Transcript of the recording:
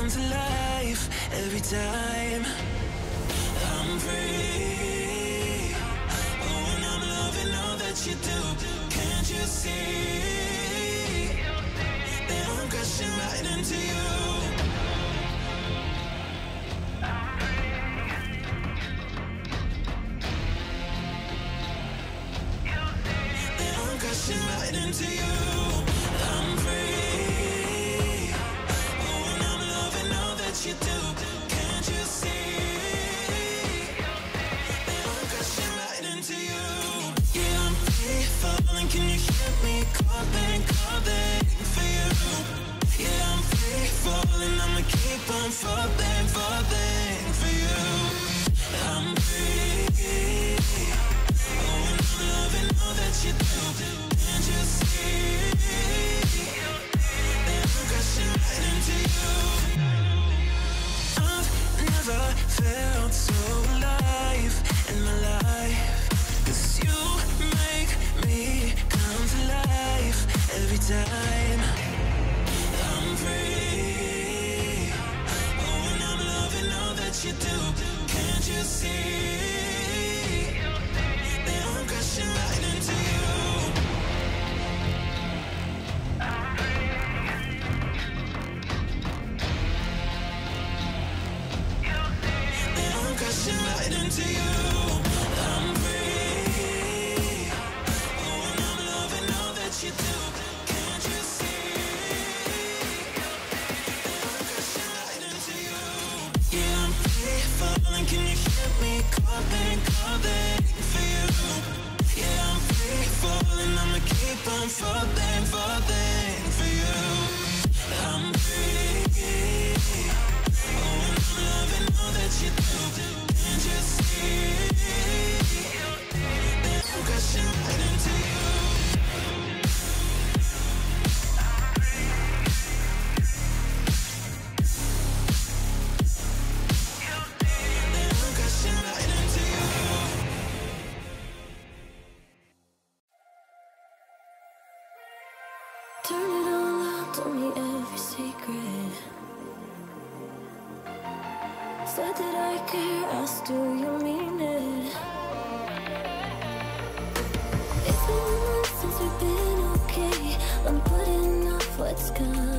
to life every time. I'm free. Oh, and I'm loving all that you do. Can't you see that I'm crashing right into you? That I'm crashing right into you. I'm free. Oh, and I'm loving all that you do. Can't you see that I'm crashing right into you? Yeah, I'm free falling. Can you hear me calling for you? Yeah, I'm free falling. I'ma keep on falling for you. I'm free. Oh, and I'm loving all that you do. Can't you see that I'm crashing right into you? I've never felt so alive in my life. 'Cause you make me come to life every time. I'm free. Oh, and I'm loving all that you do. Can't you see that I'm crashing right into you? That I'm crashing right into you. I'm free. Oh, and I'm loving all that you do. Can't you see that I'm crashing right into you? Yeah, I'm free falling. Can you hear me calling for you? Yeah, I'm free falling. I'ma keep on falling for you. I'm free. Oh, and I'm loving all that you do. Can't you see that I'm crashing right into you? That I'm crashing right into you. Turn it all out, told me every secret. Said that I care, asked do you mean it? It's been months since we've been okay. I'm putting off what's coming.